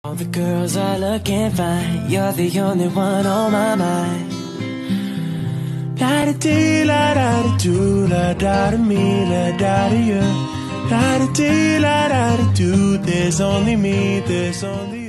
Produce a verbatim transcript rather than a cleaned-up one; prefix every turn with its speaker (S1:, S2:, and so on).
S1: All the girls are looking fine, you're the only one on my mind. La da dee, la da da do, la da da me, la da da you. La da dee, la da da do, there's only me, there's only you.